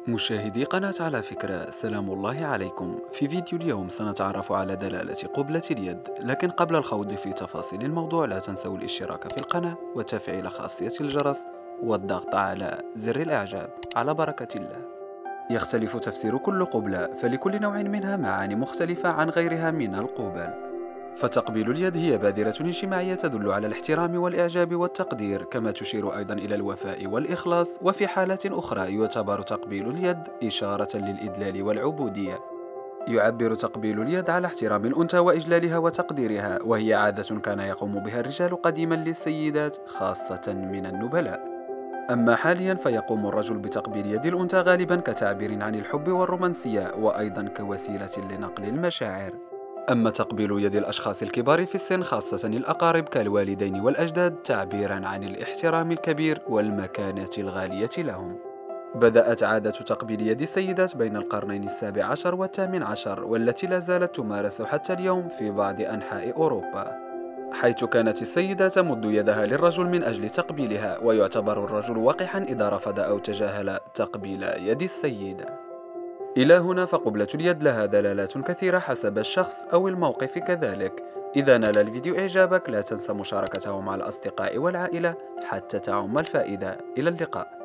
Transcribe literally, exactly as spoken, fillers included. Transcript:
مشاهدي قناة على فكرة، سلام الله عليكم. في فيديو اليوم سنتعرف على دلالة قبلة اليد، لكن قبل الخوض في تفاصيل الموضوع لا تنسوا الاشتراك في القناة وتفعيل خاصية الجرس والضغط على زر الإعجاب. على بركة الله. يختلف تفسير كل قبلة، فلكل نوع منها معاني مختلفة عن غيرها من القبل. فتقبيل اليد هي بادرة اجتماعية تدل على الاحترام والإعجاب والتقدير، كما تشير أيضا إلى الوفاء والإخلاص، وفي حالات أخرى يعتبر تقبيل اليد إشارة للإدلال والعبودية. يعبر تقبيل اليد على احترام الأنثى وإجلالها وتقديرها، وهي عادة كان يقوم بها الرجال قديما للسيدات خاصة من النبلاء. أما حاليا فيقوم الرجل بتقبيل يد الأنثى غالبا كتعبير عن الحب والرومانسية، وأيضا كوسيلة لنقل المشاعر. أما تقبيل يد الأشخاص الكبار في السن خاصة الأقارب كالوالدين والأجداد تعبيرا عن الاحترام الكبير والمكانة الغالية لهم. بدأت عادة تقبيل يد السيدات بين القرنين السابع عشر والثامن عشر، والتي لا زالت تمارس حتى اليوم في بعض أنحاء أوروبا، حيث كانت السيدة تمد يدها للرجل من أجل تقبيلها، ويعتبر الرجل وقحا إذا رفض أو تجاهل تقبيل يد السيدة. إلى هنا فقبلة اليد لها دلالات كثيرة حسب الشخص أو الموقف كذلك. إذا نال الفيديو إعجابك لا تنسى مشاركته مع الأصدقاء والعائلة حتى تعم الفائدة. إلى اللقاء.